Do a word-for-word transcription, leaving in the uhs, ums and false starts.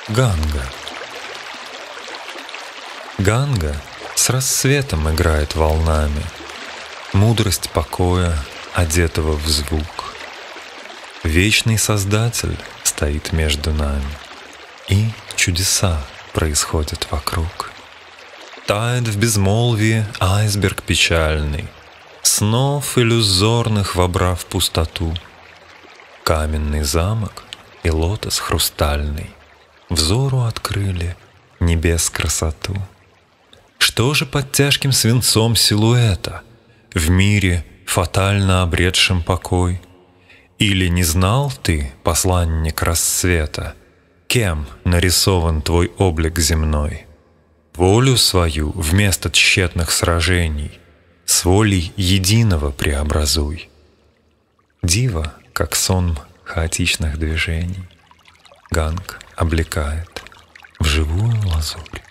Ганга. Ганга с рассветом играет волнами, мудрость покоя, одетого в звук. Вечный Создатель стоит между нами, и чудеса происходят вокруг. Тает в безмолвии айсберг печальный, снов иллюзорных вобрав пустоту. Каменный замок и лотос хрустальный взору открыли небес красоту. Что же под тяжким свинцом силуэта в мире, фатально обретшем покой? Или не знал ты, посланник рассвета, кем нарисован твой облик земной? Волю свою вместо тщетных сражений с волей единого преобразуй. Диво, как сон хаотичных движений, Ганг облекает в живую лазурь.